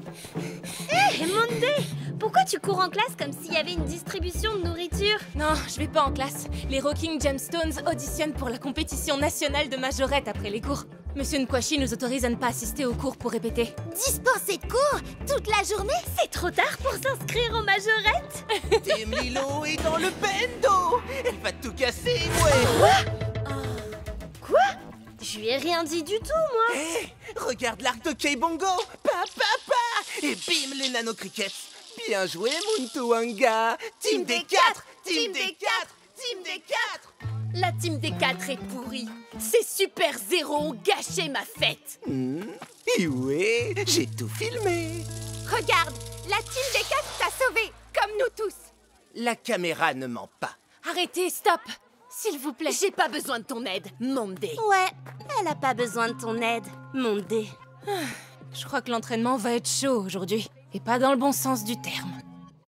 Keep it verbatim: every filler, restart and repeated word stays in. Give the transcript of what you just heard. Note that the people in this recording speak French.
Hé, hey, Monday! Pourquoi tu cours en classe comme s'il y avait une distribution de nourriture? Non, je vais pas en classe. Les Rocking Gemstones auditionnent pour la compétition nationale de majorette après les cours. Monsieur Nkwashi nous autorise à ne pas assister aux cours pour répéter. Dispenser de cours toute la journée? C'est trop tard pour s'inscrire en majorette. Team Lilo est dans le bendo. Elle va tout casser, ouais. Quoi? Je lui ai rien dit du tout, moi. Hé, hey, regarde l'arc de K-Bongo. Pa, pa, pa. Et bim, les nano-crickets. Bien joué, Muntuanga. Team D quatre, Team D quatre, Team D quatre. La team des quatre est pourrie. Ces super zéros ont gâché ma fête. Mmh. Et ouais, j'ai tout filmé. Regarde, la team des quatre t'a sauvé, comme nous tous. La caméra ne ment pas. Arrêtez, stop. S'il vous plaît, j'ai pas besoin de ton aide, Monday. Ouais, elle a pas besoin de ton aide, Monday. Je crois que l'entraînement va être chaud aujourd'hui. Et pas dans le bon sens du terme.